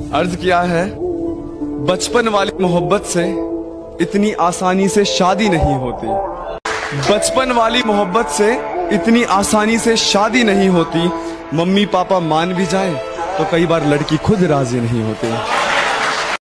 अर्ज किया है, बचपन वाली मोहब्बत से इतनी आसानी से शादी नहीं होती। बचपन वाली मोहब्बत से इतनी आसानी से शादी नहीं होती। मम्मी पापा मान भी जाए तो कई बार लड़की खुद राजी नहीं होती।